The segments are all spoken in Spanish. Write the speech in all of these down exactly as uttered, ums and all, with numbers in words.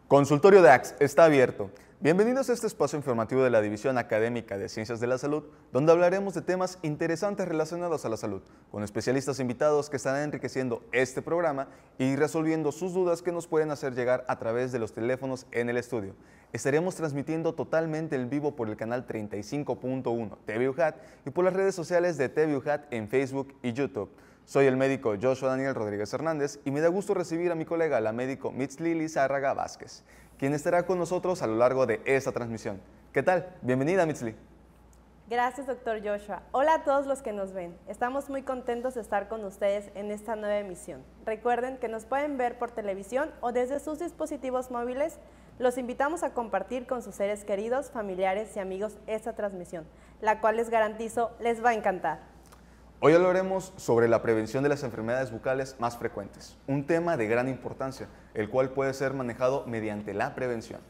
Consultorio de A X está abierto. Bienvenidos a este espacio informativo de la División Académica de Ciencias de la Salud, donde hablaremos de temas interesantes relacionados a la salud, con especialistas invitados que estarán enriqueciendo este programa y resolviendo sus dudas que nos pueden hacer llegar a través de los teléfonos en el estudio. Estaremos transmitiendo totalmente en vivo por el canal treinta y cinco punto uno T V U J A T y por las redes sociales de T V U J A T en Facebook y YouTube. Soy el médico Joshua Daniel Rodríguez Hernández y me da gusto recibir a mi colega, la médico Mitzli Lizárraga Vázquez, quien estará con nosotros a lo largo de esta transmisión. ¿Qué tal? Bienvenida, Mitzli. Gracias, doctor Joshua. Hola a todos los que nos ven. Estamos muy contentos de estar con ustedes en esta nueva emisión. Recuerden que nos pueden ver por televisión o desde sus dispositivos móviles. Los invitamos a compartir con sus seres queridos, familiares y amigos esta transmisión, la cual les garantizo les va a encantar. Hoy hablaremos sobre la prevención de las enfermedades bucales más frecuentes, un tema de gran importancia, el cual puede ser manejado mediante la prevención.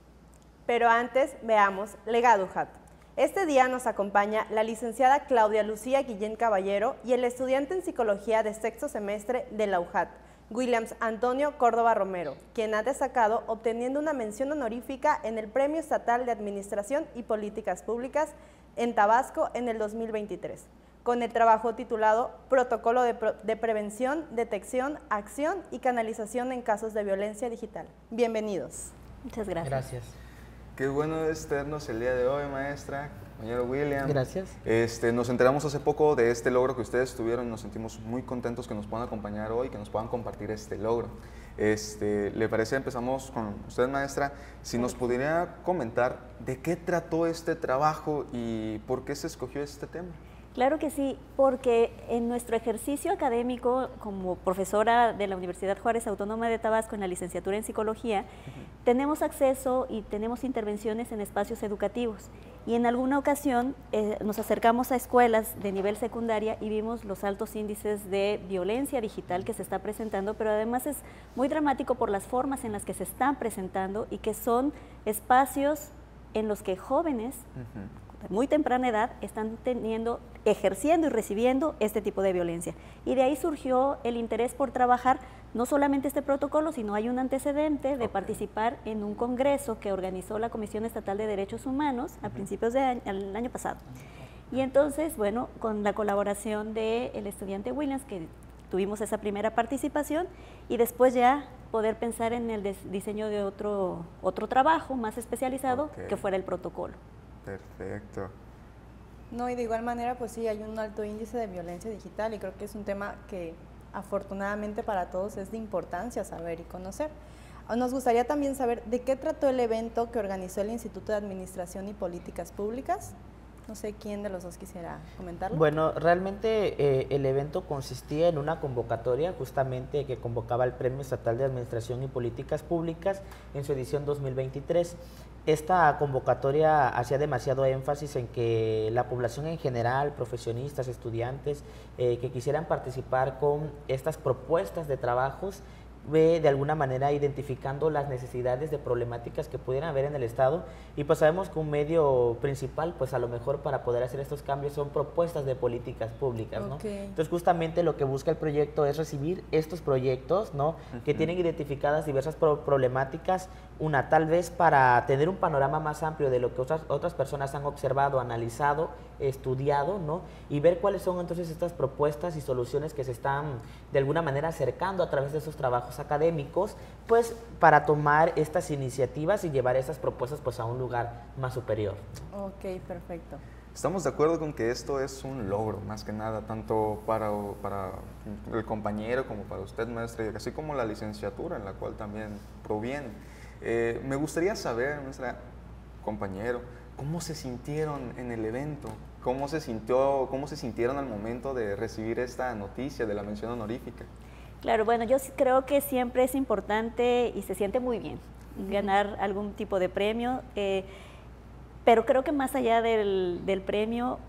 Pero antes, veamos Legado U J A T. Este día nos acompaña la licenciada Claudia Lucía Guillén Caballero y el estudiante en Psicología de sexto semestre de la U J A T, Williams Antonio Córdoba Romero, quien ha destacado obteniendo una mención honorífica en el Premio Estatal de Administración y Políticas Públicas en Tabasco en el dos mil veintitrés. Con el trabajo titulado Protocolo de, Pro de Prevención, Detección, Acción y Canalización en Casos de Violencia Digital. Bienvenidos. Muchas gracias. Gracias. Qué bueno es tenernos el día de hoy, maestra, compañero William. Gracias. Este, nos enteramos hace poco de este logro que ustedes tuvieron y nos sentimos muy contentos que nos puedan acompañar hoy, que nos puedan compartir este logro. Este, ¿Le parece? Empezamos con usted, maestra. Si nos pudiera comentar de qué trató este trabajo y por qué se escogió este tema. Claro que sí, porque en nuestro ejercicio académico como profesora de la Universidad Juárez Autónoma de Tabasco en la licenciatura en Psicología, uh-huh. tenemos acceso y tenemos intervenciones en espacios educativos. Y en alguna ocasión eh, nos acercamos a escuelas de nivel secundaria y vimos los altos índices de violencia digital que se está presentando, pero además es muy dramático por las formas en las que se están presentando y que son espacios en los que jóvenes, uh-huh. muy temprana edad, están teniendo, ejerciendo y recibiendo este tipo de violencia. Y de ahí surgió el interés por trabajar no solamente este protocolo, sino hay un antecedente de okay. participar en un congreso que organizó la Comisión Estatal de Derechos Humanos a uh-huh. principios del año, el año pasado. Y entonces, bueno, con la colaboración del estudiante Williams, que tuvimos esa primera participación, y después ya poder pensar en el diseño de otro, otro trabajo más especializado okay. que fuera el protocolo. Perfecto. No, y de igual manera, pues sí, hay un alto índice de violencia digital y creo que es un tema que afortunadamente para todos es de importancia saber y conocer. Nos gustaría también saber de qué trató el evento que organizó el Instituto de Administración y Políticas Públicas. No sé quién de los dos quisiera comentarlo. Bueno, realmente eh, el evento consistía en una convocatoria justamente que convocaba el Premio Estatal de Administración y Políticas Públicas en su edición dos mil veintitrés. Esta convocatoria hacía demasiado énfasis en que la población en general, profesionistas, estudiantes, eh, que quisieran participar con estas propuestas de trabajos, ve de alguna manera identificando las necesidades de problemáticas que pudieran haber en el Estado, y pues sabemos que un medio principal pues a lo mejor para poder hacer estos cambios son propuestas de políticas públicas, ¿no? Okay. Entonces justamente lo que busca el proyecto es recibir estos proyectos, ¿no? Uh-huh. que tienen identificadas diversas pro problemáticas, una tal vez para tener un panorama más amplio de lo que otras, otras personas han observado, analizado, estudiado, ¿no? y ver cuáles son entonces estas propuestas y soluciones que se están de alguna manera acercando a través de esos trabajos académicos, pues para tomar estas iniciativas y llevar estas propuestas pues a un lugar más superior. Ok, perfecto. Estamos de acuerdo con que esto es un logro, más que nada, tanto para, para el compañero como para usted, maestra, y así como la licenciatura en la cual también proviene. Eh, me gustaría saber, nuestra compañero, ¿cómo se sintieron en el evento? ¿Cómo se sintió, cómo se sintieron al momento de recibir esta noticia de la mención honorífica? Claro, bueno, yo creo que siempre es importante y se siente muy bien ganar uh-huh. algún tipo de premio, eh, pero creo que más allá del, del premio,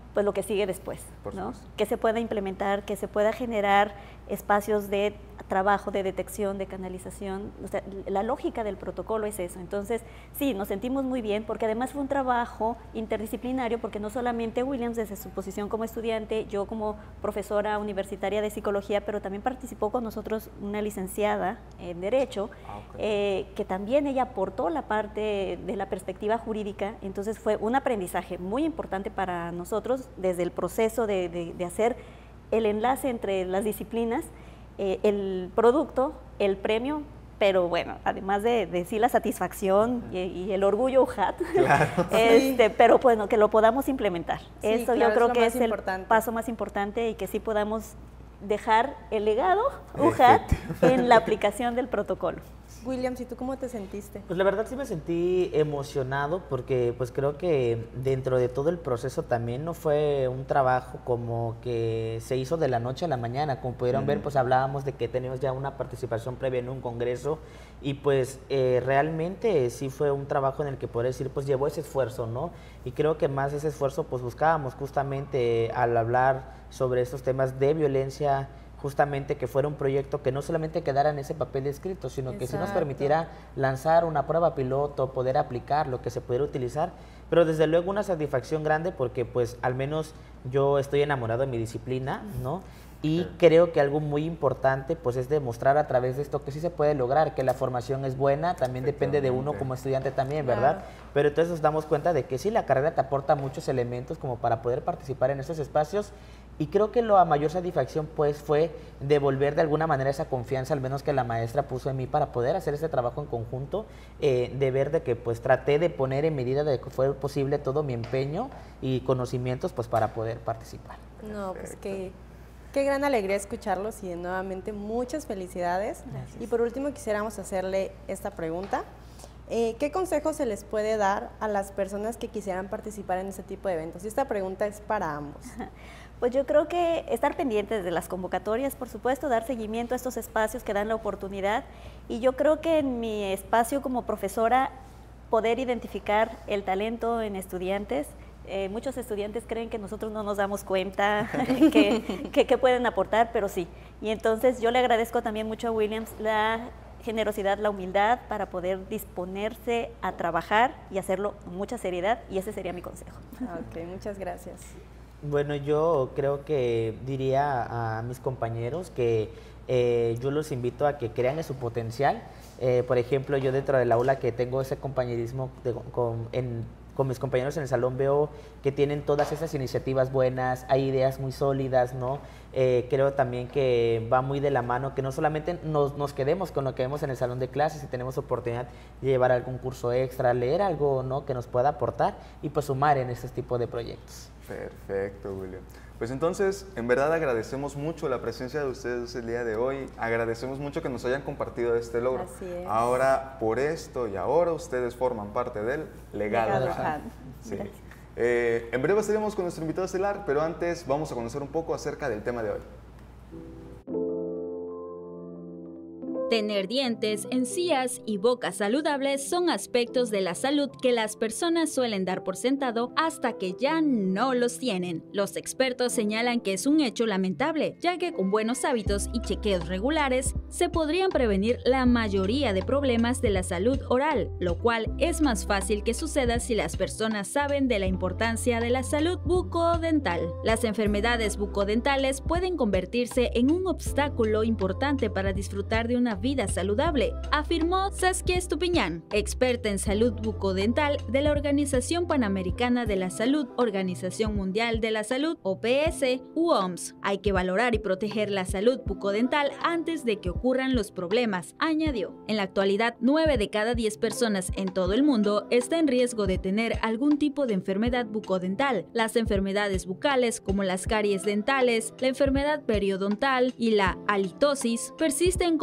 pues lo que sigue después, Por ¿no? supuesto. Que se pueda implementar, que se pueda generar espacios de trabajo, de detección, de canalización. O sea, la lógica del protocolo es eso. Entonces, sí, nos sentimos muy bien porque además fue un trabajo interdisciplinario, porque no solamente Williams desde su posición como estudiante, yo como profesora universitaria de psicología, pero también participó con nosotros una licenciada en Derecho, Ah, ok. eh, que también ella aportó la parte de la perspectiva jurídica. Entonces fue un aprendizaje muy importante para nosotros desde el proceso de, de, de hacer el enlace entre las disciplinas, eh, el producto, el premio, pero bueno, además de, de sí la satisfacción y, y el orgullo U J A T, Claro. este, pero bueno, que lo podamos implementar. Sí, Eso claro, yo es creo lo que más es importante. el paso más importante y que sí podamos dejar el legado U J A T en la aplicación del protocolo. Williams, ¿y tú cómo te sentiste? Pues la verdad sí me sentí emocionado porque pues creo que dentro de todo el proceso también no fue un trabajo como que se hizo de la noche a la mañana. Como pudieron ver, pues hablábamos de que teníamos ya una participación previa en un congreso y pues eh, realmente sí fue un trabajo en el que podría decir pues llevó ese esfuerzo, ¿no? Y creo que más ese esfuerzo pues buscábamos justamente al hablar sobre estos temas de violencia, justamente que fuera un proyecto que no solamente quedara en ese papel escrito, sino que sí nos Exacto. permitiera lanzar una prueba piloto, poder aplicarlo, que se pudiera utilizar, pero desde luego una satisfacción grande porque pues al menos yo estoy enamorado de mi disciplina, ¿no? Y Sí. creo que algo muy importante pues es demostrar a través de esto que sí se puede lograr, que la formación es buena, también depende de uno Efectivamente. como estudiante también, Claro. ¿verdad? Pero entonces nos damos cuenta de que sí, la carrera te aporta muchos elementos como para poder participar en esos espacios. Y creo que la mayor satisfacción pues fue devolver de alguna manera esa confianza, al menos que la maestra puso en mí para poder hacer este trabajo en conjunto, eh, de ver de que pues traté de poner en medida de que fue posible todo mi empeño y conocimientos pues para poder participar. No, pues qué, qué gran alegría escucharlos y nuevamente muchas felicidades. Gracias. Y por último quisiéramos hacerle esta pregunta. Eh, ¿Qué consejo se les puede dar a las personas que quisieran participar en este tipo de eventos? Y esta pregunta es para ambos. Pues yo creo que estar pendientes de las convocatorias, por supuesto, dar seguimiento a estos espacios que dan la oportunidad. Y yo creo que en mi espacio como profesora, poder identificar el talento en estudiantes. Eh, muchos estudiantes creen que nosotros no nos damos cuenta que, que, que pueden aportar, pero sí. Y entonces yo le agradezco también mucho a Williams la generosidad, la humildad para poder disponerse a trabajar y hacerlo con mucha seriedad, y ese sería mi consejo. Ok, muchas gracias. Bueno, yo creo que diría a mis compañeros que eh, yo los invito a que crean en su potencial. Eh, por ejemplo, yo dentro del aula que tengo ese compañerismo de- con, en, con mis compañeros en el salón veo que tienen todas esas iniciativas buenas, hay ideas muy sólidas, ¿no? Eh, creo también que va muy de la mano, que no solamente nos, nos quedemos con lo que vemos en el salón de clases y tenemos oportunidad de llevar algún curso extra, leer algo, ¿no?, que nos pueda aportar y pues sumar en este tipo de proyectos. Perfecto, William. Pues entonces, en verdad agradecemos mucho la presencia de ustedes el día de hoy. Agradecemos mucho que nos hayan compartido este logro. Así es. Ahora, por esto y ahora, ustedes forman parte del legado. Legado U J A T. U J A T. Sí. Gracias. Eh, en breve estaremos con nuestro invitado estelar, pero antes vamos a conocer un poco acerca del tema de hoy. Tener dientes, encías y boca saludables son aspectos de la salud que las personas suelen dar por sentado hasta que ya no los tienen. Los expertos señalan que es un hecho lamentable, ya que con buenos hábitos y chequeos regulares se podrían prevenir la mayoría de problemas de la salud oral, lo cual es más fácil que suceda si las personas saben de la importancia de la salud bucodental. Las enfermedades bucodentales pueden convertirse en un obstáculo importante para disfrutar de una vida saludable, afirmó Saskia Estupiñán, experta en salud bucodental de la Organización Panamericana de la Salud, Organización Mundial de la Salud, O P S u O M S. Hay que valorar y proteger la salud bucodental antes de que ocurran los problemas, añadió. En la actualidad, nueve de cada diez personas en todo el mundo está en riesgo de tener algún tipo de enfermedad bucodental. Las enfermedades bucales, como las caries dentales, la enfermedad periodontal y la halitosis, persisten como problemas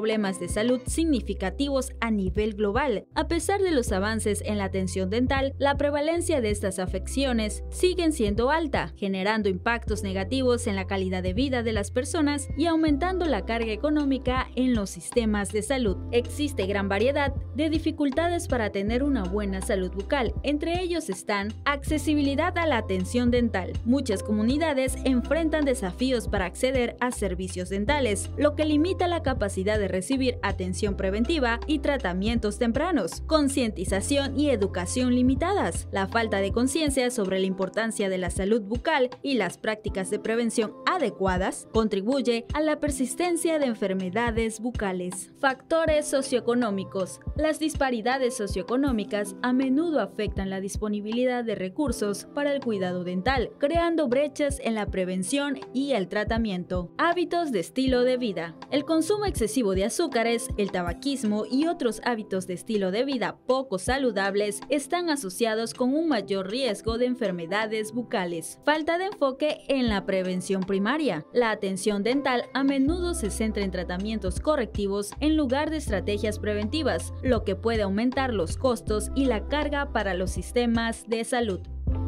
problemas de salud significativos a nivel global. A pesar de los avances en la atención dental, la prevalencia de estas afecciones siguen siendo alta, generando impactos negativos en la calidad de vida de las personas y aumentando la carga económica en los sistemas de salud. Existe gran variedad de dificultades para tener una buena salud bucal. Entre ellos están accesibilidad a la atención dental. Muchas comunidades enfrentan desafíos para acceder a servicios dentales, lo que limita la capacidad de recibir atención preventiva y tratamientos tempranos. Concientización y educación limitadas. La falta de conciencia sobre la importancia de la salud bucal y las prácticas de prevención adecuadas contribuye a la persistencia de enfermedades bucales. Factores socioeconómicos. Las disparidades socioeconómicas a menudo afectan la disponibilidad de recursos para el cuidado dental, creando brechas en la prevención y el tratamiento. Hábitos de estilo de vida. El consumo excesivo de azúcares, el tabaquismo y otros hábitos de estilo de vida poco saludables están asociados con un mayor riesgo de enfermedades bucales. Falta de enfoque en la prevención primaria. La atención dental a menudo se centra en tratamientos correctivos en lugar de estrategias preventivas, lo que puede aumentar los costos y la carga para los sistemas de salud.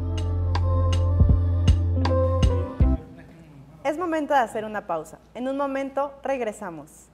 Es momento de hacer una pausa. En un momento regresamos.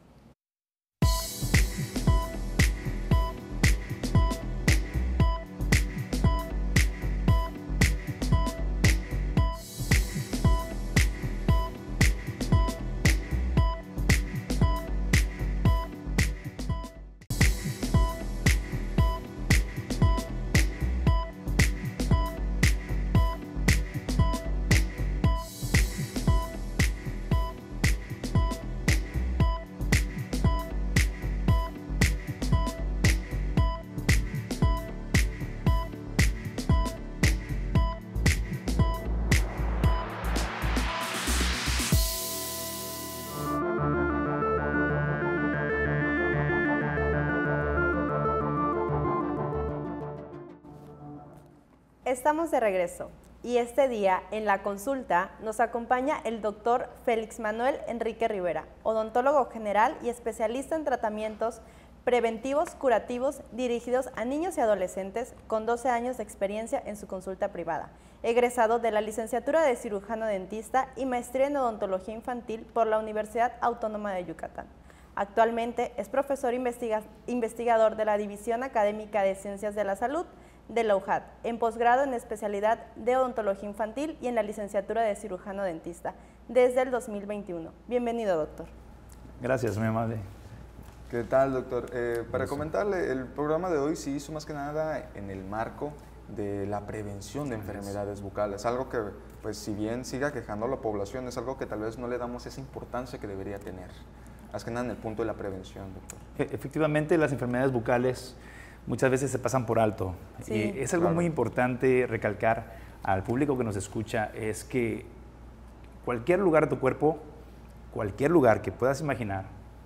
Estamos de regreso y este día en la consulta nos acompaña el doctor Félix Manuel Enrique Rivera, odontólogo general y especialista en tratamientos preventivos curativos dirigidos a niños y adolescentes con doce años de experiencia en su consulta privada, egresado de la licenciatura de cirujano dentista y maestría en odontología infantil por la Universidad Autónoma de Yucatán. Actualmente es profesor investiga- investigador de la División Académica de Ciencias de la Salud de la U J A T, en posgrado en especialidad de odontología infantil y en la licenciatura de cirujano dentista desde el dos mil veintiuno. Bienvenido, doctor. Gracias, muy amable. ¿Qué tal, doctor? Eh, para comentarle, el programa de hoy se hizo más que nada en el marco de la prevención de enfermedades bucales, algo que, pues, si bien siga quejando a la población, es algo que tal vez no le damos esa importancia que debería tener, más que nada en el punto de la prevención, doctor. Efectivamente, las enfermedades bucales muchas veces se pasan por alto. Sí, y es algo claro. muy importante recalcar al público que nos escucha, es que cualquier lugar de tu cuerpo, cualquier lugar que puedas imaginar,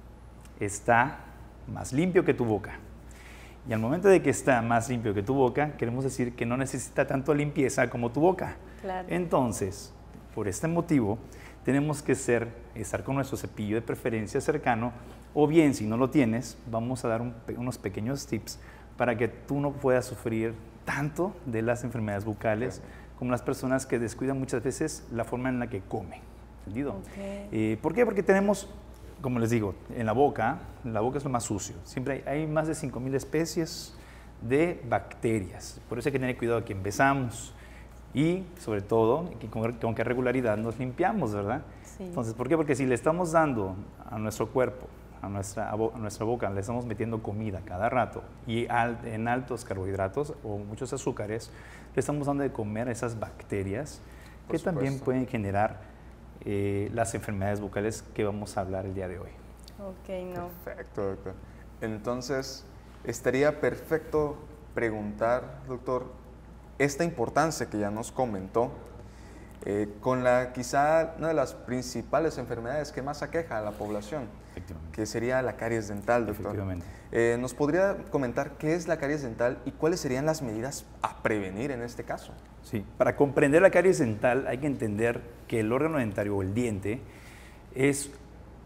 está más limpio que tu boca. Y al momento de que está más limpio que tu boca, queremos decir que no necesita tanto limpieza como tu boca. Claro. Entonces, por este motivo, tenemos que ser, estar con nuestro cepillo de preferencia cercano, o bien, si no lo tienes, vamos a dar un, unos pequeños tips para que tú no puedas sufrir tanto de las enfermedades bucales okay. como las personas que descuidan muchas veces la forma en la que comen. ¿Entendido? Okay. Eh, ¿Por qué? Porque tenemos, como les digo, en la boca, la boca es lo más sucio. Siempre hay, hay más de cinco mil especies de bacterias. Por eso hay que tener cuidado aquí empezamos. Y, sobre todo, con, con qué regularidad nos limpiamos, ¿verdad? Sí. Entonces, ¿por qué? Porque si le estamos dando a nuestro cuerpo, a nuestra, a, bo, a nuestra boca, le estamos metiendo comida cada rato y al, en altos carbohidratos o muchos azúcares, le estamos dando de comer a esas bacterias Por que supuesto. también pueden generar eh, las enfermedades bucales que vamos a hablar el día de hoy. Ok, no. Perfecto, doctor. Entonces, estaría perfecto preguntar, doctor, esta importancia que ya nos comentó, eh, con la quizá una de las principales enfermedades que más aqueja a la población, que sería la caries dental, doctor. Efectivamente. Eh, ¿Nos podría comentar qué es la caries dental y cuáles serían las medidas a prevenir en este caso? Sí, para comprender la caries dental hay que entender que el órgano dentario o el diente es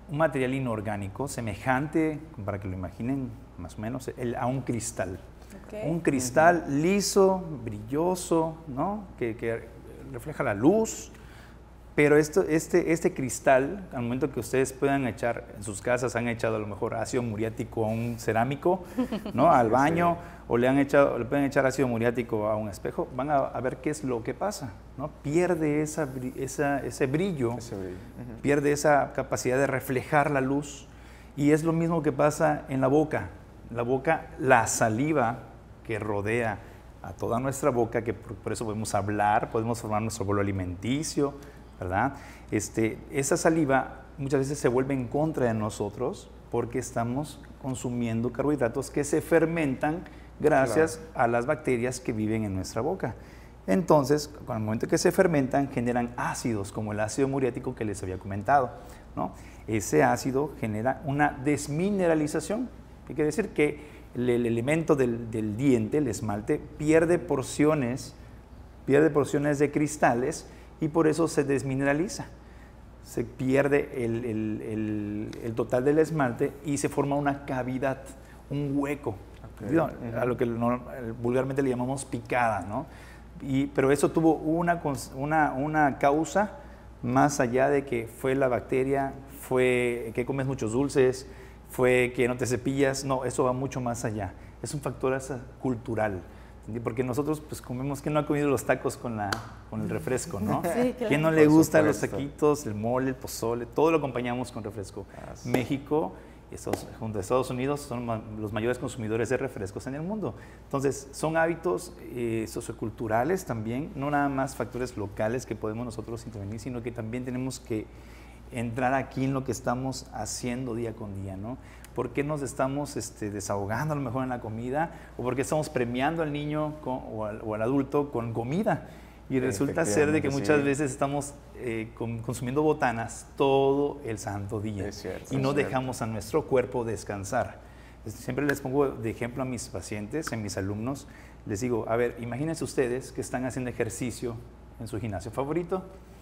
un material inorgánico semejante, para que lo imaginen más o menos, el, a un cristal. Okay. Un cristal uh-huh. liso, brilloso, ¿no? que, que refleja la luz. Pero esto, este, este cristal, al momento que ustedes puedan echar, en sus casas han echado a lo mejor ácido muriático a un cerámico, ¿no? al baño, sí. o le, han echado, le pueden echar ácido muriático a un espejo, van a, a ver qué es lo que pasa, ¿no? Pierde esa, esa, ese brillo, ese brillo. Uh-huh. pierde esa capacidad de reflejar la luz, y es lo mismo que pasa en la boca. La boca, la saliva que rodea a toda nuestra boca, que por, por eso podemos hablar, podemos formar nuestro bolo alimenticio, ¿verdad? Este, esa saliva muchas veces se vuelve en contra de nosotros porque estamos consumiendo carbohidratos que se fermentan gracias claro. a las bacterias que viven en nuestra boca. Entonces, al momento que se fermentan, generan ácidos, como el ácido muriático que les había comentado, ¿no? Ese ácido genera una desmineralización, que quiere decir que el, el elemento del, del diente, el esmalte, pierde porciones, pierde porciones de cristales, y por eso se desmineraliza, se pierde el, el, el, el total del esmalte y se forma una cavidad, un hueco, okay. ¿no? uh-huh. a lo que no, vulgarmente le llamamos picada, ¿no? Y, pero eso tuvo una, una, una causa más allá de que fue la bacteria, fue que comes muchos dulces, fue que no te cepillas, no, eso va mucho más allá, es un factor cultural. Porque nosotros pues comemos, ¿quién no ha comido los tacos con, la, con el refresco, no? Sí, claro. ¿Quién no le gusta los taquitos, el mole, el pozole? Todo lo acompañamos con refresco. Así. México, Estados, junto a Estados Unidos, son ma, los mayores consumidores de refrescos en el mundo. Entonces, son hábitos eh, socioculturales también, no nada más factores locales que podemos nosotros intervenir, sino que también tenemos que entrar aquí en lo que estamos haciendo día con día, ¿no? ¿Por qué nos estamos este, desahogando a lo mejor en la comida? ¿O por qué estamos premiando al niño con, o, al, o al adulto con comida? Y resulta ser de que muchas sí. veces estamos eh, con, consumiendo botanas todo el santo día. Es cierto, y no dejamos a nuestro cuerpo descansar. Siempre les pongo de ejemplo a mis pacientes, a mis alumnos. Les digo, a ver, imagínense ustedes que están haciendo ejercicio en su gimnasio favorito.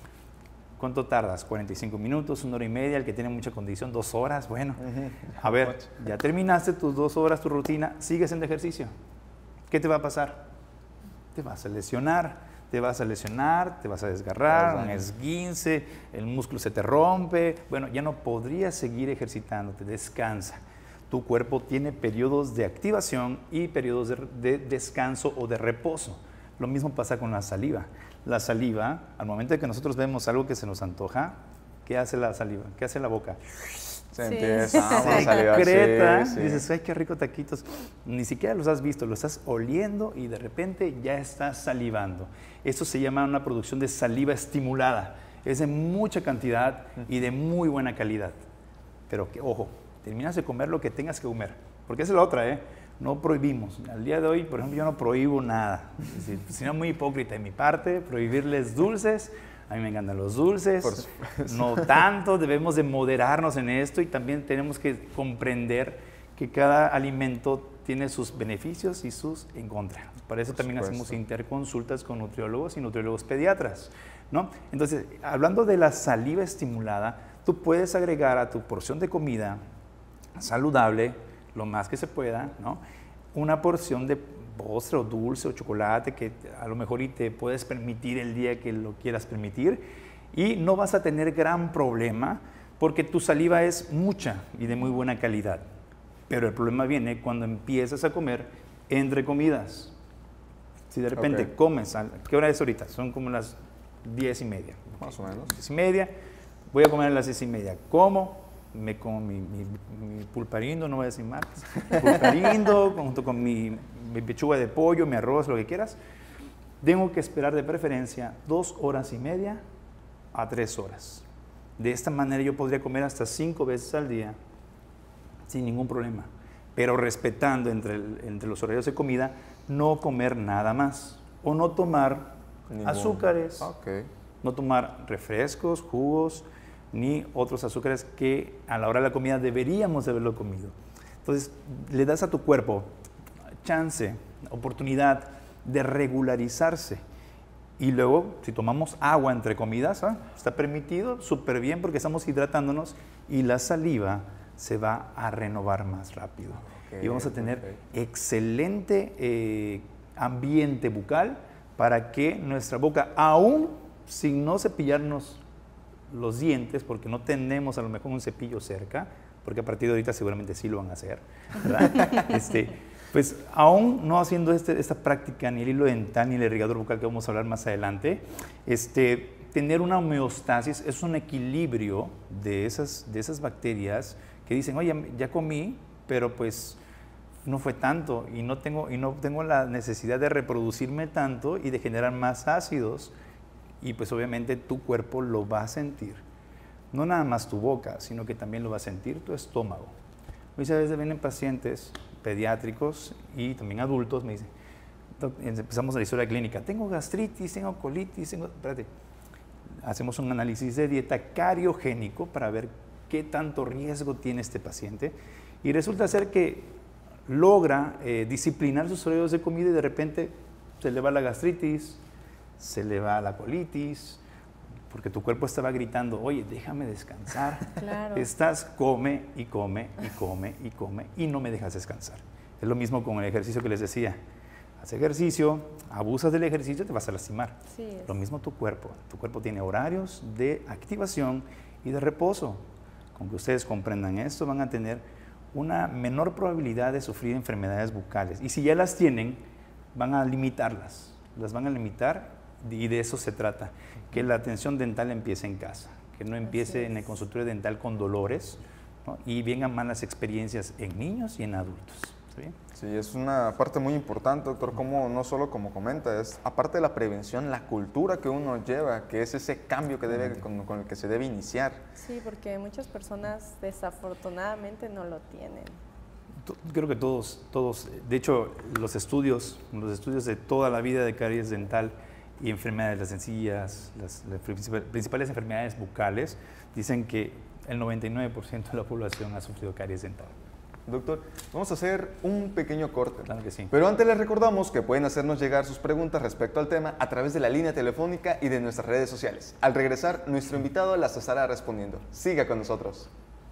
¿Cuánto tardas? cuarenta y cinco minutos, una hora y media, el que tiene mucha condición, dos horas, bueno. A ver, ya terminaste tus dos horas, tu rutina, sigues en ejercicio. ¿Qué te va a pasar? Te vas a lesionar, te vas a lesionar, te vas a desgarrar, un esguince, el músculo se te rompe, bueno, ya no podrías seguir ejercitándote, descansa. Tu cuerpo tiene periodos de activación y periodos de, de descanso o de reposo. Lo mismo pasa con la saliva. La saliva, al momento de que nosotros vemos algo que se nos antoja, ¿qué hace la saliva? ¿Qué hace la boca? Se sí. empieza a salivar. Secreta, sí, sí. Dices, ay, qué rico taquitos. Ni siquiera los has visto, los estás oliendo y de repente ya estás salivando. Esto se llama una producción de saliva estimulada. Es de mucha cantidad y de muy buena calidad. Pero que, ojo, terminas de comer lo que tengas que comer. Porque esa es la otra, ¿eh? No prohibimos. Al día de hoy, por ejemplo, yo no prohíbo nada. Es decir, si no, muy hipócrita de mi parte, prohibirles dulces. A mí me encantan los dulces. No tanto, debemos de moderarnos en esto y también tenemos que comprender que cada alimento tiene sus beneficios y sus en contra. Para eso también hacemos interconsultas con nutriólogos y nutriólogos pediatras, ¿no? Entonces, hablando de la saliva estimulada, tú puedes agregar a tu porción de comida saludable, lo más que se pueda, ¿no? Una porción de postre o dulce o chocolate que a lo mejor y te puedes permitir el día que lo quieras permitir y no vas a tener gran problema porque tu saliva es mucha y de muy buena calidad. Pero el problema viene cuando empiezas a comer entre comidas. Si de repente okay. comes, ¿qué hora es ahorita? Son como las diez y media. Más o menos. Diez y media, voy a comer a las diez y media. Como me como mi, mi, mi pulparindo, no voy a decir marcas, pulparindo junto con mi, mi pechuga de pollo, mi arroz, lo que quieras. Tengo que esperar de preferencia dos horas y media a tres horas. De esta manera yo podría comer hasta cinco veces al día sin ningún problema, pero respetando entre, el, entre los horarios de comida, no comer nada más o no tomar Ningún. azúcares, okay. no tomar refrescos, jugos, ni otros azúcares que a la hora de la comida deberíamos de haberlo comido. Entonces, le das a tu cuerpo chance, oportunidad de regularizarse. Y luego, si tomamos agua entre comidas, ¿ah? está permitido, súper bien, porque estamos hidratándonos y la saliva se va a renovar más rápido. Okay, y vamos a tener okay. excelente eh, ambiente bucal para que nuestra boca, aún sin no cepillarnos los dientes, porque no tenemos a lo mejor un cepillo cerca, porque a partir de ahorita seguramente sí lo van a hacer, ¿verdad? este, pues aún no haciendo este, esta práctica, ni el hilo dental, ni el irrigador bucal, que vamos a hablar más adelante, este, tener una homeostasis es un equilibrio de esas, de esas bacterias que dicen, oye, ya comí, pero pues no fue tanto y no tengo, y no tengo la necesidad de reproducirme tanto y de generar más ácidos, y pues obviamente tu cuerpo lo va a sentir. No nada más tu boca, sino que también lo va a sentir tu estómago. Muchas veces vienen pacientes pediátricos y también adultos, me dicen, empezamos la historia clínica, tengo gastritis, tengo colitis, tengo... Espérate. Hacemos un análisis de dieta cariogénico para ver qué tanto riesgo tiene este paciente, y resulta ser que logra eh, disciplinar sus horarios de comida y de repente se le va la gastritis, se le va la colitis, porque tu cuerpo estaba gritando, oye, déjame descansar. Claro. Estás come y come y come y come y no me dejas descansar. Es lo mismo con el ejercicio que les decía. Haz ejercicio, abusas del ejercicio, te vas a lastimar. Sí, es. Lo mismo tu cuerpo. Tu cuerpo tiene horarios de activación y de reposo. Con que ustedes comprendan esto, van a tener una menor probabilidad de sufrir enfermedades bucales. Y si ya las tienen, van a limitarlas. Las van a limitar y de eso se trata. Que la atención dental empiece en casa. Que no empiece en el consultorio dental con dolores, ¿no? Y vengan malas experiencias en niños y en adultos. ¿Sí? Sí, es una parte muy importante, doctor, como no solo como comenta, es aparte de la prevención, la cultura que uno lleva, que es ese cambio que debe, con, con el que se debe iniciar. Sí, porque muchas personas desafortunadamente no lo tienen. Creo que todos, todos, de hecho, los estudios, los estudios de toda la vida de caries dental y enfermedades de las encías, las, las principales enfermedades bucales, dicen que el noventa y nueve por ciento de la población ha sufrido caries dental. Doctor, vamos a hacer un pequeño corte. Claro que sí. Pero antes les recordamos que pueden hacernos llegar sus preguntas respecto al tema a través de la línea telefónica y de nuestras redes sociales. Al regresar, nuestro invitado las estará respondiendo. Siga con nosotros.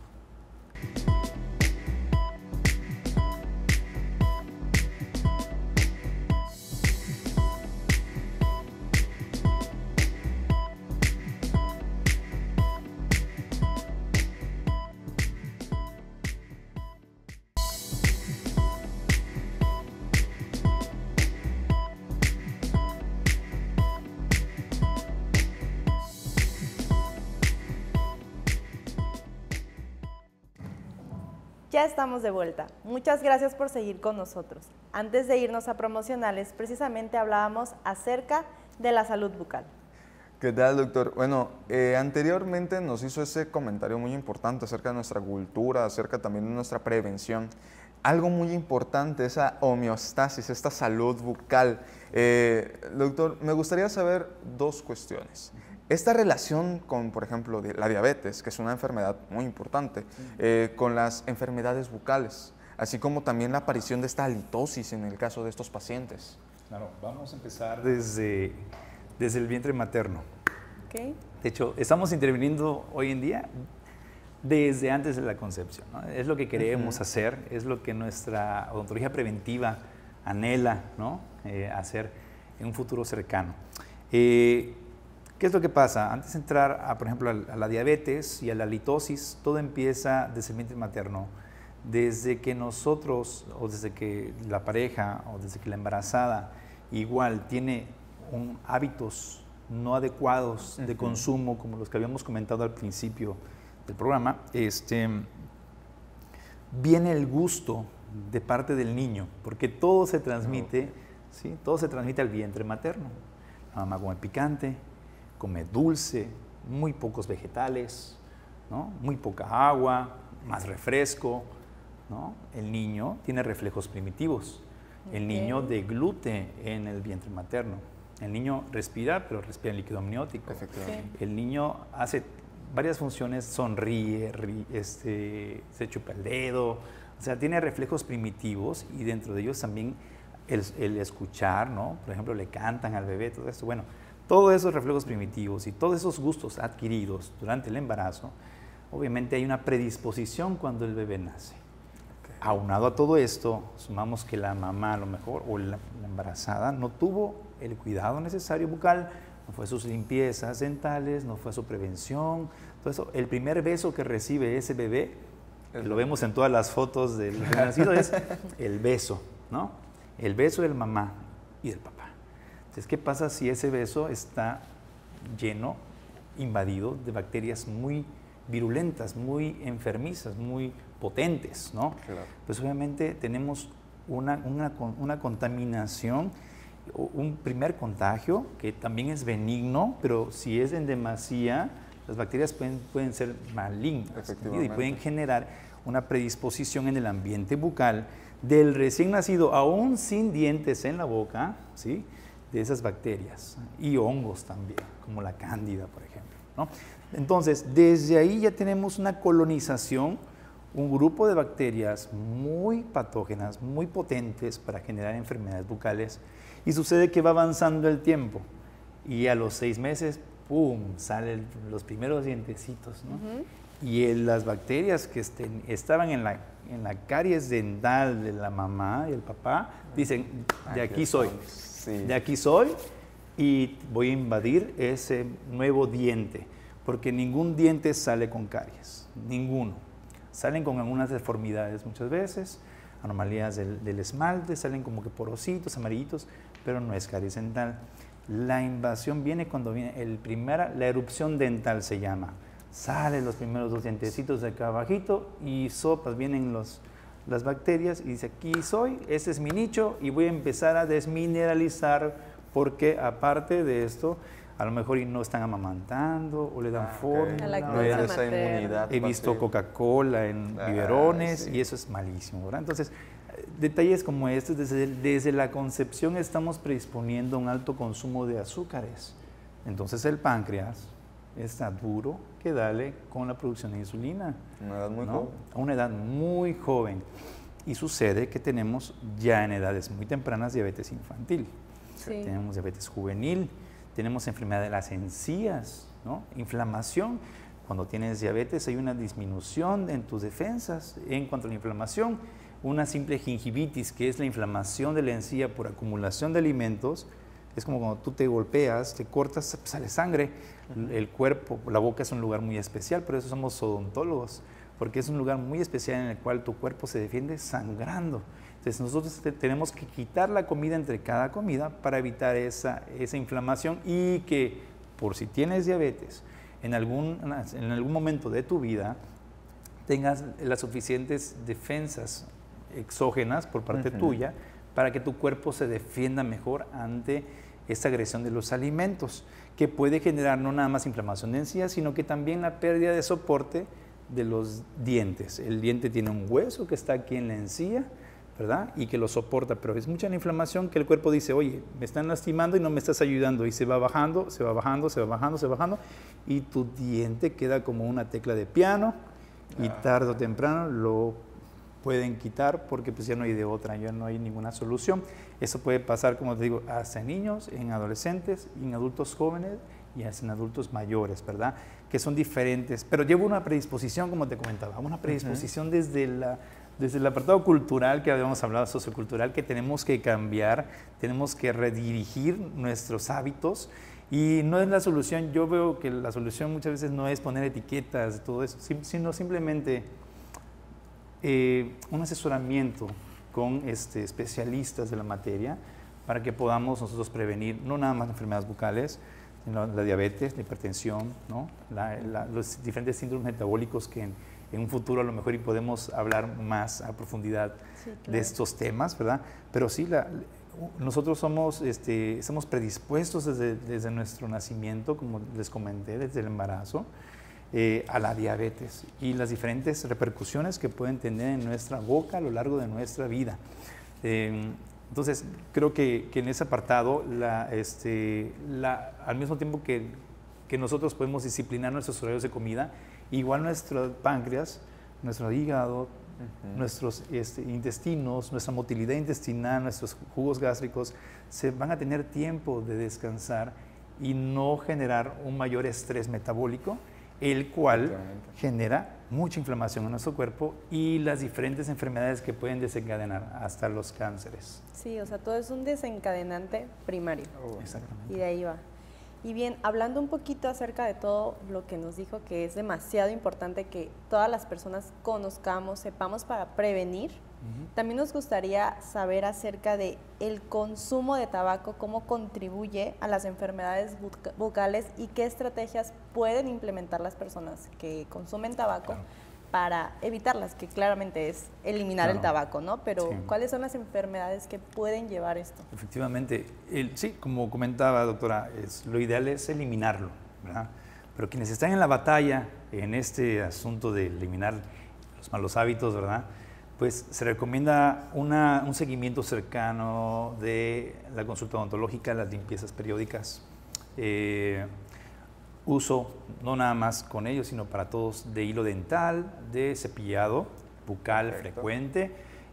Ya estamos de vuelta. Muchas gracias por seguir con nosotros. Antes de irnos a promocionales, precisamente hablábamos acerca de la salud bucal. ¿Qué tal, doctor? Bueno, eh, anteriormente nos hizo ese comentario muy importante acerca de nuestra cultura, acerca también de nuestra prevención. Algo muy importante, esa homeostasis, esta salud bucal. Eh, doctor, me gustaría saber dos cuestiones. Esta relación con, por ejemplo, la diabetes, que es una enfermedad muy importante, eh, con las enfermedades bucales, así como también la aparición de esta halitosis en el caso de estos pacientes. Claro, vamos a empezar desde, desde el vientre materno. Okay. De hecho, estamos interviniendo hoy en día desde antes de la concepción, ¿no? Es lo que queremos uh-huh. hacer, es lo que nuestra odontología preventiva anhela, ¿no? eh, hacer en un futuro cercano. Eh, ¿Qué es lo que pasa? Antes de entrar, a, por ejemplo, a la diabetes y a la halitosis, todo empieza desde el vientre materno. Desde que nosotros, o desde que la pareja, o desde que la embarazada, igual tiene un, hábitos no adecuados de uh-huh. consumo, como los que habíamos comentado al principio del programa, este, viene el gusto de parte del niño, porque todo se transmite, okay. ¿sí? Todo se transmite al vientre materno. La mamá come picante, come dulce, muy pocos vegetales, ¿no? Muy poca agua, más refresco, ¿no? El niño tiene reflejos primitivos. Okay. El niño deglute en el vientre materno. El niño respira, pero respira en líquido amniótico. Efectivamente. El niño hace varias funciones, sonríe, ríe, este, se chupa el dedo, o sea, tiene reflejos primitivos y dentro de ellos también el, el escuchar, ¿no? Por ejemplo, le cantan al bebé, todo esto. Bueno, todos esos reflejos primitivos y todos esos gustos adquiridos durante el embarazo, obviamente hay una predisposición cuando el bebé nace. Okay. Aunado a todo esto, sumamos que la mamá a lo mejor, o la, la embarazada, no tuvo el cuidado necesario bucal, no fue sus limpiezas dentales, no fue su prevención, todo eso. El primer beso que recibe ese bebé, lo vemos en todas las fotos del nacido, es el beso, ¿no? El beso del mamá y del papá. Entonces, ¿qué pasa si ese beso está lleno, invadido de bacterias muy virulentas, muy enfermizas, muy potentes, ¿no? Claro. Pues obviamente tenemos una, una, una contaminación, un primer contagio que también es benigno, pero si es en demasía, las bacterias pueden, pueden ser malignas y pueden generar una predisposición en el ambiente bucal del recién nacido, aún sin dientes en la boca, ¿sí?, de esas bacterias y hongos también, como la cándida, por ejemplo, ¿no? Entonces, desde ahí ya tenemos una colonización, un grupo de bacterias muy patógenas, muy potentes para generar enfermedades bucales, y sucede que va avanzando el tiempo y a los seis meses, ¡pum!, salen los primeros dientecitos, ¿no? Uh-huh. Y el, las bacterias que estén, estaban en la, en la caries dental de la mamá y el papá, dicen, de aquí soy. Sí. De aquí soy y voy a invadir ese nuevo diente, porque ningún diente sale con caries, ninguno. Salen con algunas deformidades muchas veces, anomalías del, del esmalte, salen como que porositos, amarillitos, pero no es caries dental. La invasión viene cuando viene, el primera, la erupción dental se llama. Salen los primeros dos dientecitos de acá abajito y sopas, vienen los... las bacterias y dice, aquí soy, ese es mi nicho y voy a empezar a desmineralizar porque aparte de esto, a lo mejor no están amamantando o le dan ah, fórmula, no le dan esa inmunidad. He visto Coca-Cola en ah, biberones sí. y eso es malísimo, ¿verdad? Entonces, detalles como estos, desde, desde la concepción estamos predisponiendo a un alto consumo de azúcares. Entonces el páncreas está duro que dale con la producción de insulina. Una edad muy ¿no? joven. A una edad muy joven. Y sucede que tenemos ya en edades muy tempranas diabetes infantil. Sí. Tenemos diabetes juvenil, tenemos enfermedad de las encías, ¿no? Inflamación. Cuando tienes diabetes hay una disminución en tus defensas en cuanto a la inflamación. Una simple gingivitis, que es la inflamación de la encía por acumulación de alimentos, es como cuando tú te golpeas, te cortas, sale sangre. El cuerpo, la boca es un lugar muy especial, por eso somos odontólogos, porque es un lugar muy especial en el cual tu cuerpo se defiende sangrando. Entonces nosotros te, tenemos que quitar la comida entre cada comida para evitar esa, esa inflamación y que por si tienes diabetes, en algún, en algún momento de tu vida tengas las suficientes defensas exógenas por parte uh-huh. tuya para que tu cuerpo se defienda mejor ante esta agresión de los alimentos, que puede generar no nada más inflamación de encías, sino que también la pérdida de soporte de los dientes. El diente tiene un hueso que está aquí en la encía, ¿verdad? Y que lo soporta, pero es mucha la inflamación que el cuerpo dice, oye, me están lastimando y no me estás ayudando, y se va bajando, se va bajando, se va bajando, se va bajando, y tu diente queda como una tecla de piano, y tarde o temprano lo pueden quitar porque pues ya no hay de otra, ya no hay ninguna solución. Eso puede pasar, como te digo, hasta en niños, en adolescentes, en adultos jóvenes y hasta en adultos mayores, ¿verdad? Que son diferentes, pero lleva una predisposición, como te comentaba, una predisposición uh-huh. desde, la, desde el apartado cultural que habíamos hablado, sociocultural, que tenemos que cambiar, tenemos que redirigir nuestros hábitos. Y no es la solución, yo veo que la solución muchas veces no es poner etiquetas, todo eso, sino simplemente eh, un asesoramiento con este, especialistas de la materia para que podamos nosotros prevenir no nada más enfermedades bucales, sino la diabetes, la hipertensión, ¿no? la, la, los diferentes síndromes metabólicos que en, en un futuro a lo mejor y podemos hablar más a profundidad sí, claro. de estos temas, ¿verdad? Pero sí, la, nosotros somos, este, estamos predispuestos desde, desde nuestro nacimiento, como les comenté, desde el embarazo, eh, a la diabetes y las diferentes repercusiones que pueden tener en nuestra boca a lo largo de nuestra vida. Eh, entonces, creo que, que en ese apartado, la, este, la, al mismo tiempo que, que nosotros podemos disciplinar nuestros horarios de comida, igual nuestro páncreas, nuestro hígado, Uh-huh. nuestros este, intestinos, nuestra motilidad intestinal, nuestros jugos gástricos, se van a tener tiempo de descansar y no generar un mayor estrés metabólico, el cual genera mucha inflamación en nuestro cuerpo y las diferentes enfermedades que pueden desencadenar hasta los cánceres. Sí, o sea, todo es un desencadenante primario. Oh, exactamente. Y de ahí va. Y bien, hablando un poquito acerca de todo lo que nos dijo, que es demasiado importante que todas las personas conozcamos, sepamos para prevenir, uh-huh. También nos gustaría saber acerca de el consumo de tabaco, cómo contribuye a las enfermedades buca- bucales y qué estrategias pueden implementar las personas que consumen tabaco, claro, para evitarlas, que claramente es eliminar claro. el tabaco, ¿no? Pero sí. ¿Cuáles son las enfermedades que pueden llevar esto? Efectivamente, el, sí, como comentaba doctora, es, lo ideal es eliminarlo, ¿verdad? Pero quienes están en la batalla en este asunto de eliminar los malos hábitos, ¿verdad? Pues se recomienda una, un seguimiento cercano de la consulta odontológica, las limpiezas periódicas, eh, uso, no nada más con ellos, sino para todos, de hilo dental, de cepillado bucal Perfecto. frecuente.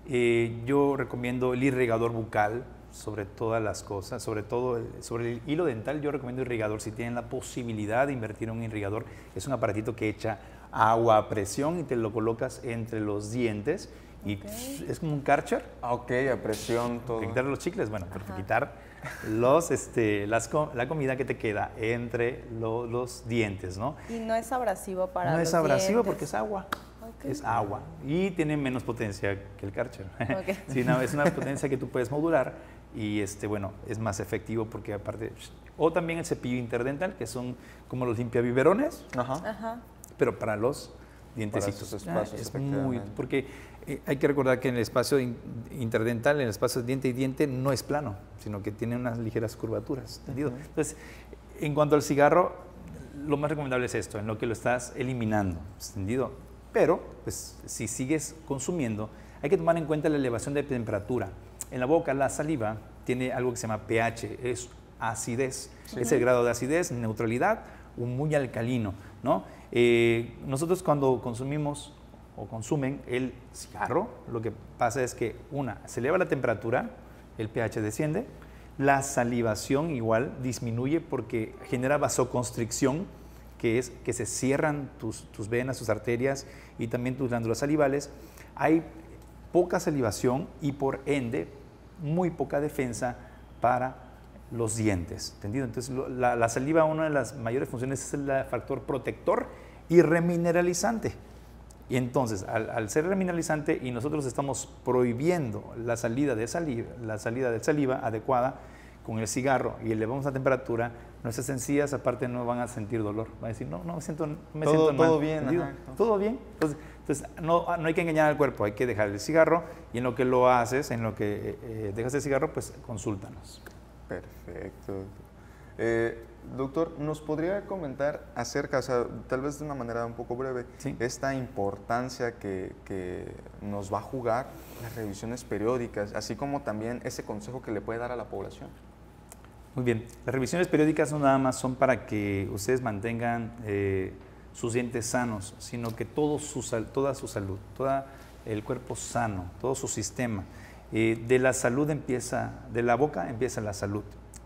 Eh, yo recomiendo el irrigador bucal sobre todas las cosas, sobre todo el, sobre el hilo dental. Yo recomiendo irrigador si tienen la posibilidad de invertir en un irrigador. Es un aparatito que echa agua a presión y te lo colocas entre los dientes. Y okay. es como un Karcher. Ah, ok, a presión todo. Quitar los chicles, bueno, pero quitar los, este, las, la comida que te queda entre lo, los dientes, ¿no? Y no es abrasivo para No los es abrasivo dientes. porque es agua. Okay. Es agua. Y tiene menos potencia que el Karcher. Okay. Sí, no, es una potencia que tú puedes modular y, este, bueno, es más efectivo porque aparte... O también el cepillo interdental, que son como los limpiabiberones, Ajá. Ajá. pero para los dientecitos. Para esos espacios, es muy, porque eh, hay que recordar que en el espacio in, interdental, en el espacio de diente y diente, no es plano, sino que tiene unas ligeras curvaturas, ¿entendido? Uh-huh. Entonces, en cuanto al cigarro, lo más recomendable es esto, en lo que lo estás eliminando, ¿entendido? Pero, pues, si sigues consumiendo, hay que tomar en cuenta la elevación de temperatura. En la boca, la saliva tiene algo que se llama pH, es acidez, sí. Es el grado de acidez, neutralidad, un muy alcalino, ¿no? Eh, nosotros cuando consumimos o consumen el cigarro, lo que pasa es que, una, se eleva la temperatura, el pH desciende, la salivación igual disminuye porque genera vasoconstricción, que es que se cierran tus, tus venas, tus arterias y también tus glándulas salivales. Hay poca salivación y por ende muy poca defensa para los dientes, ¿entendido? Entonces lo, la, la saliva, una de las mayores funciones es el factor protector y remineralizante. Y entonces, al, al ser remineralizante y nosotros estamos prohibiendo la salida de saliva, la salida de saliva adecuada con el cigarro y elevamos la temperatura, nuestras encías aparte no van a sentir dolor, van a decir, no, no me siento, no me todo, siento mal. Todo bien, ajá. Todo bien. Entonces, entonces no, no hay que engañar al cuerpo, hay que dejar el cigarro y en lo que lo haces, en lo que eh, dejas el cigarro, pues consúltanos. Perfecto. Eh, doctor, ¿nos podría comentar acerca, o sea, tal vez de una manera un poco breve, ¿sí? esta importancia que, que nos va a jugar las revisiones periódicas, así como también ese consejo que le puede dar a la población? Muy bien, las revisiones periódicas no nada más son para que ustedes mantengan eh, sus dientes sanos, sino que todo su, toda su salud, todo el cuerpo sano, todo su sistema. Eh, de la salud empieza, de la boca empieza la salud.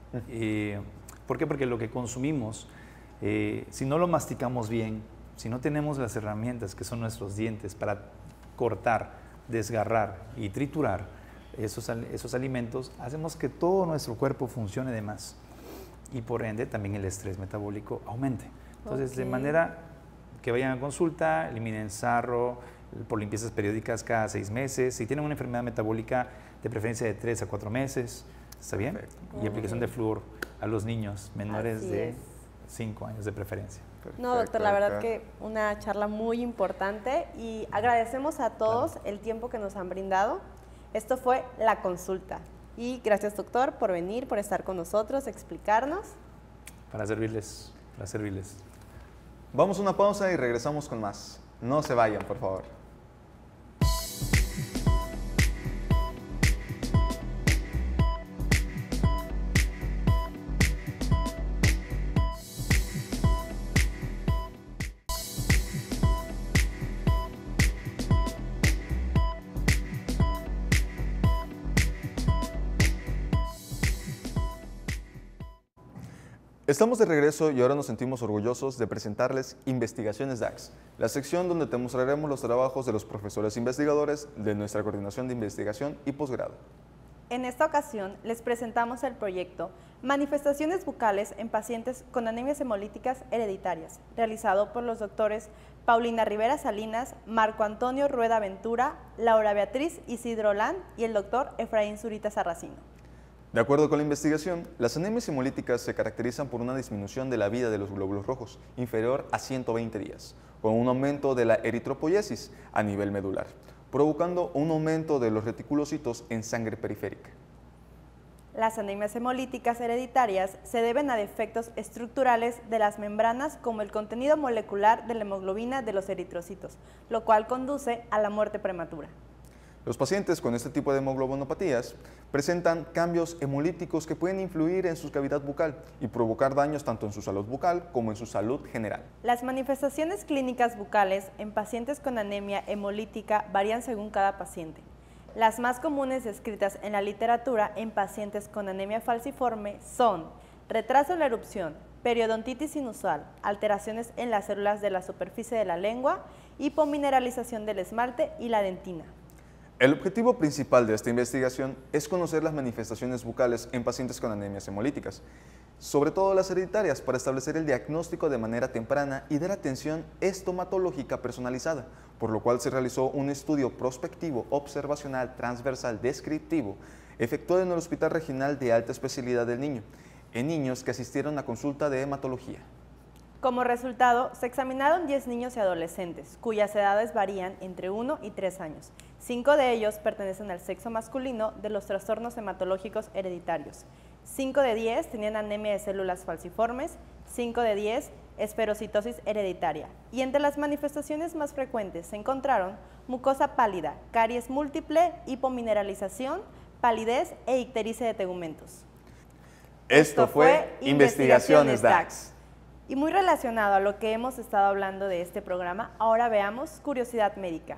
Eh, ¿Por qué? Porque lo que consumimos, eh, si no lo masticamos bien, si no tenemos las herramientas que son nuestros dientes para cortar, desgarrar y triturar esos, esos alimentos, hacemos que todo nuestro cuerpo funcione de más y por ende también el estrés metabólico aumente. Entonces, okay. de manera que vayan a consulta, eliminen sarro, por limpiezas periódicas cada seis meses. Si tienen una enfermedad metabólica, de preferencia de tres a cuatro meses, ¿está bien? Perfecto. Y aplicación de flúor a los niños menores Así de es. cinco años de preferencia. Perfecto. No, doctor, la verdad que una charla muy importante y agradecemos a todos claro. el tiempo que nos han brindado. Esto fue La Consulta. Y gracias, doctor, por venir, por estar con nosotros, explicarnos. Para servirles, para servirles. Vamos a una pausa y regresamos con más. No se vayan, por favor. Estamos de regreso y ahora nos sentimos orgullosos de presentarles Investigaciones D A X, la sección donde te mostraremos los trabajos de los profesores investigadores de nuestra Coordinación de Investigación y Posgrado. En esta ocasión les presentamos el proyecto Manifestaciones bucales en pacientes con anemias hemolíticas hereditarias, realizado por los doctores Paulina Rivera Salinas, Marco Antonio Rueda Ventura, Laura Beatriz Isidro Lán y el doctor Efraín Zurita Sarracino. De acuerdo con la investigación, las anemias hemolíticas se caracterizan por una disminución de la vida de los glóbulos rojos inferior a ciento veinte días, con un aumento de la eritropoiesis a nivel medular, provocando un aumento de los reticulocitos en sangre periférica. Las anemias hemolíticas hereditarias se deben a defectos estructurales de las membranas como el contenido molecular de la hemoglobina de los eritrocitos, lo cual conduce a la muerte prematura. Los pacientes con este tipo de hemoglobinopatías presentan cambios hemolíticos que pueden influir en su cavidad bucal y provocar daños tanto en su salud bucal como en su salud general. Las manifestaciones clínicas bucales en pacientes con anemia hemolítica varían según cada paciente. Las más comunes descritas en la literatura en pacientes con anemia falciforme son retraso en la erupción, periodontitis inusual, alteraciones en las células de la superficie de la lengua, hipomineralización del esmalte y la dentina. El objetivo principal de esta investigación es conocer las manifestaciones bucales en pacientes con anemias hemolíticas, sobre todo las hereditarias, para establecer el diagnóstico de manera temprana y dar atención estomatológica personalizada, por lo cual se realizó un estudio prospectivo, observacional, transversal, descriptivo, efectuado en el Hospital Regional de Alta Especialidad del Niño, en niños que asistieron a consulta de hematología. Como resultado, se examinaron diez niños y adolescentes, cuyas edades varían entre uno y tres años. Cinco de ellos pertenecen al sexo masculino de los trastornos hematológicos hereditarios. cinco de diez tenían anemia de células falciformes, cinco de diez esferocitosis hereditaria. Y entre las manifestaciones más frecuentes se encontraron mucosa pálida, caries múltiple, hipomineralización, palidez e ictericia de tegumentos. Esto fue Investigaciones D A X. Y muy relacionado a lo que hemos estado hablando de este programa, ahora veamos Curiosidad Médica.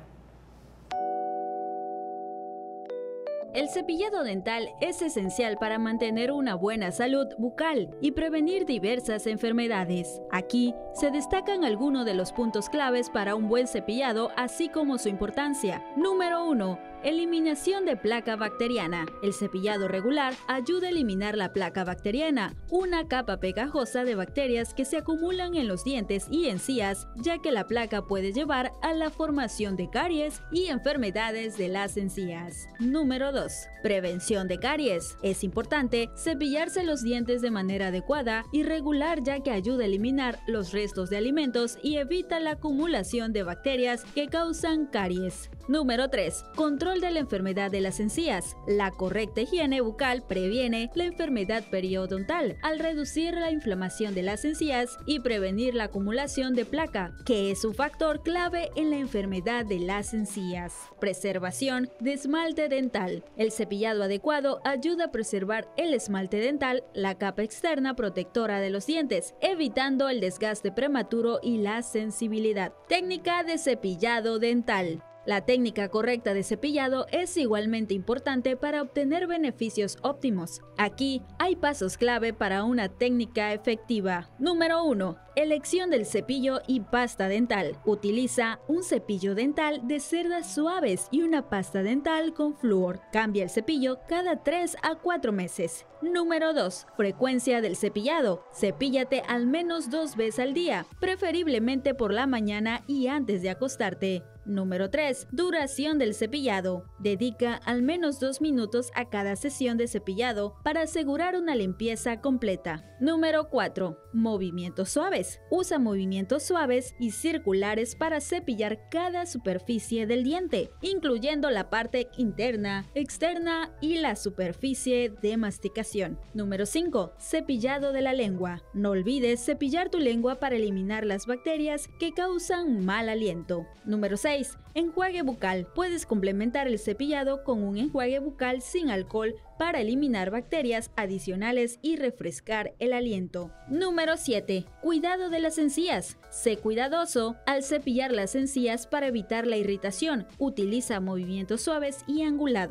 El cepillado dental es esencial para mantener una buena salud bucal y prevenir diversas enfermedades. Aquí se destacan algunos de los puntos claves para un buen cepillado, así como su importancia. Número uno. Eliminación de placa bacteriana. El cepillado regular ayuda a eliminar la placa bacteriana, una capa pegajosa de bacterias que se acumulan en los dientes y encías, ya que la placa puede llevar a la formación de caries y enfermedades de las encías. Número dos. Prevención de caries. Es importante cepillarse los dientes de manera adecuada y regular, ya que ayuda a eliminar los restos de alimentos y evita la acumulación de bacterias que causan caries. Número tres. Control de la enfermedad de las encías. La correcta higiene bucal previene la enfermedad periodontal al reducir la inflamación de las encías y prevenir la acumulación de placa, que es un factor clave en la enfermedad de las encías. Preservación de esmalte dental. El cepillado adecuado ayuda a preservar el esmalte dental, la capa externa protectora de los dientes, evitando el desgaste prematuro y la sensibilidad. Técnica de cepillado dental. La técnica correcta de cepillado es igualmente importante para obtener beneficios óptimos. Aquí hay pasos clave para una técnica efectiva. Número uno. Elección del cepillo y pasta dental. Utiliza un cepillo dental de cerdas suaves y una pasta dental con flúor. Cambia el cepillo cada tres a cuatro meses. Número dos. Frecuencia del cepillado. Cepíllate al menos dos veces al día, preferiblemente por la mañana y antes de acostarte. Número tres. Duración del cepillado. Dedica al menos dos minutos a cada sesión de cepillado para asegurar una limpieza completa. Número cuatro. Movimientos suaves. Usa movimientos suaves y circulares para cepillar cada superficie del diente, incluyendo la parte interna, externa y la superficie de masticación. Número cinco. Cepillado de la lengua. No olvides cepillar tu lengua para eliminar las bacterias que causan mal aliento. Número seis. Enjuague bucal. Puedes complementar el cepillado con un enjuague bucal sin alcohol para eliminar bacterias adicionales y refrescar el aliento. Número siete. Cuidado de las encías. Sé cuidadoso al cepillar las encías para evitar la irritación. Utiliza movimientos suaves y angulados.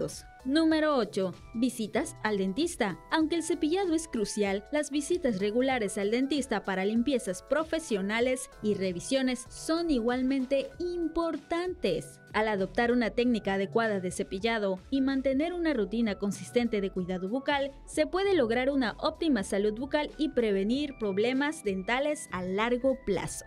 Número ocho. Visitas al dentista. Aunque el cepillado es crucial, las visitas regulares al dentista para limpiezas profesionales y revisiones son igualmente importantes. Al adoptar una técnica adecuada de cepillado y mantener una rutina consistente de cuidado bucal, se puede lograr una óptima salud bucal y prevenir problemas dentales a largo plazo.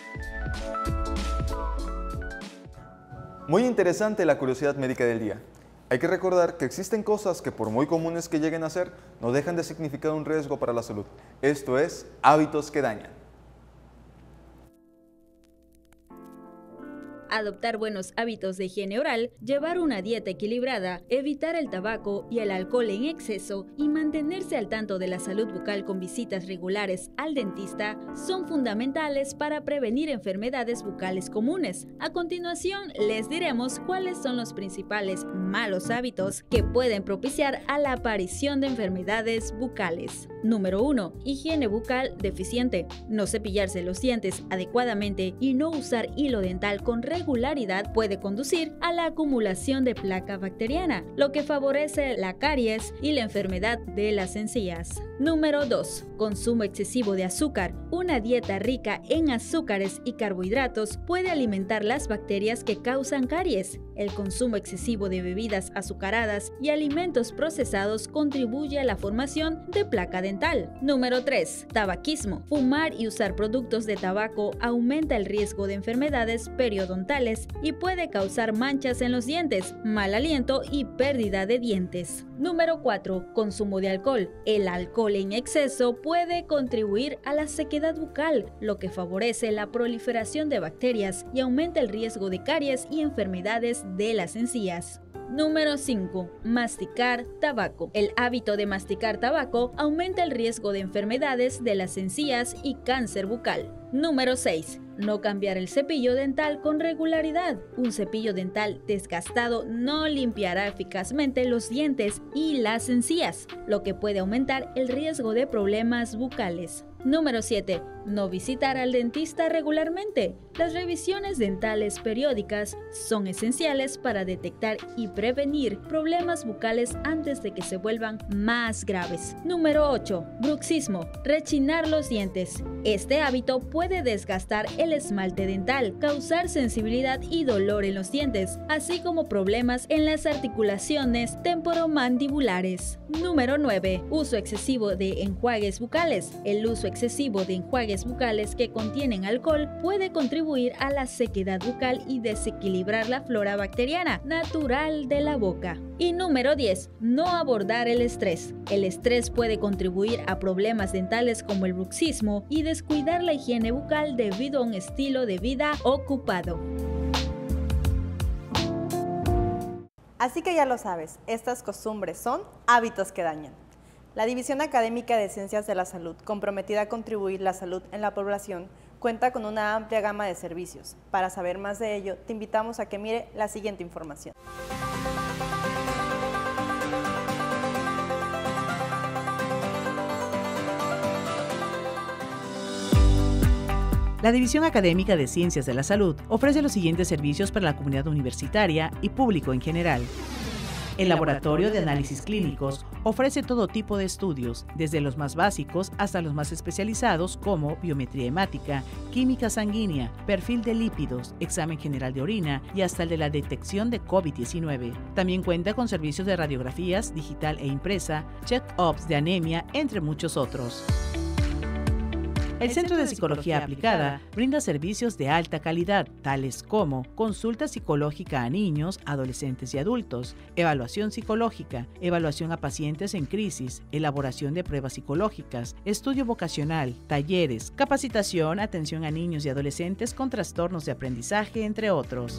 Muy interesante la curiosidad médica del día. Hay que recordar que existen cosas que por muy comunes que lleguen a ser, no dejan de significar un riesgo para la salud. Esto es hábitos que dañan. Adoptar buenos hábitos de higiene oral, llevar una dieta equilibrada, evitar el tabaco y el alcohol en exceso y mantenerse al tanto de la salud bucal con visitas regulares al dentista son fundamentales para prevenir enfermedades bucales comunes. A continuación, les diremos cuáles son los principales malos hábitos que pueden propiciar a la aparición de enfermedades bucales. Número uno. Higiene bucal deficiente. No cepillarse los dientes adecuadamente y no usar hilo dental con regularidad puede conducir a la acumulación de placa bacteriana, lo que favorece la caries y la enfermedad de las encías. Número dos. Consumo excesivo de azúcar. Una dieta rica en azúcares y carbohidratos puede alimentar las bacterias que causan caries. El consumo excesivo de bebidas azucaradas y alimentos procesados contribuye a la formación de placa dental. Número tres. Tabaquismo. Fumar y usar productos de tabaco aumenta el riesgo de enfermedades periodontales y puede causar manchas en los dientes, mal aliento y pérdida de dientes. Número cuatro. Consumo de alcohol. El alcohol en exceso puede contribuir a la sequedad bucal, lo que favorece la proliferación de bacterias y aumenta el riesgo de caries y enfermedades de las encías. Número cinco. Masticar tabaco. El hábito de masticar tabaco aumenta el riesgo de enfermedades de las encías y cáncer bucal. Número seis. No cambiar el cepillo dental con regularidad. Un cepillo dental desgastado no limpiará eficazmente los dientes y las encías, lo que puede aumentar el riesgo de problemas bucales. Número siete. No visitar al dentista regularmente. Las revisiones dentales periódicas son esenciales para detectar y prevenir problemas bucales antes de que se vuelvan más graves. Número ocho. Bruxismo. Rechinar los dientes. Este hábito puede desgastar el esmalte dental, causar sensibilidad y dolor en los dientes, así como problemas en las articulaciones temporomandibulares. Número nueve. Uso excesivo de enjuagues bucales. El uso excesivo de enjuagues bucales que contienen alcohol puede contribuir a la sequedad bucal y desequilibrar la flora bacteriana natural de la boca. Y número diez. No abordar el estrés. El estrés puede contribuir a problemas dentales como el bruxismo y descuidar la higiene bucal debido a un estilo de vida ocupado. Así que ya lo sabes, estas costumbres son hábitos que dañan. La División Académica de Ciencias de la Salud, comprometida a contribuir la salud en la población, cuenta con una amplia gama de servicios. Para saber más de ello, te invitamos a que mire la siguiente información. La División Académica de Ciencias de la Salud ofrece los siguientes servicios para la comunidad universitaria y público en general. El Laboratorio de Análisis Clínicos ofrece todo tipo de estudios, desde los más básicos hasta los más especializados como biometría hemática, química sanguínea, perfil de lípidos, examen general de orina y hasta el de la detección de COVID diecinueve. También cuenta con servicios de radiografías digital e impresa, check-ups de anemia, entre muchos otros. El Centro de Psicología Aplicada brinda servicios de alta calidad, tales como consulta psicológica a niños, adolescentes y adultos, evaluación psicológica, evaluación a pacientes en crisis, elaboración de pruebas psicológicas, estudio vocacional, talleres, capacitación, atención a niños y adolescentes con trastornos de aprendizaje, entre otros.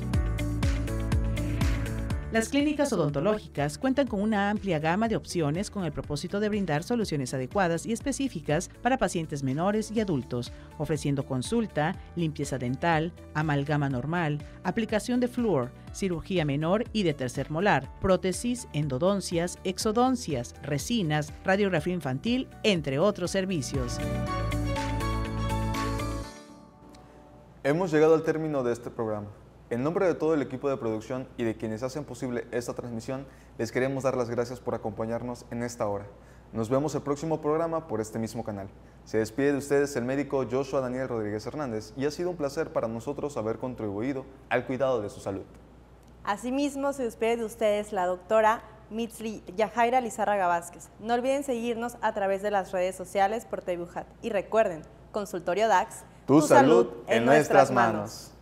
Las clínicas odontológicas cuentan con una amplia gama de opciones con el propósito de brindar soluciones adecuadas y específicas para pacientes menores y adultos, ofreciendo consulta, limpieza dental, amalgama normal, aplicación de flúor, cirugía menor y de tercer molar, prótesis, endodoncias, exodoncias, resinas, radiografía infantil, entre otros servicios. Hemos llegado al término de este programa. En nombre de todo el equipo de producción y de quienes hacen posible esta transmisión, les queremos dar las gracias por acompañarnos en esta hora. Nos vemos el próximo programa por este mismo canal. Se despide de ustedes el médico Joshua Daniel Rodríguez Hernández y ha sido un placer para nosotros haber contribuido al cuidado de su salud. Asimismo, se despide de ustedes la doctora Mitzli Yajaira Lizárraga Vázquez. No olviden seguirnos a través de las redes sociales por T V U J A T. Y recuerden, Consultorio D A X, Tu, tu salud, salud en nuestras manos. manos.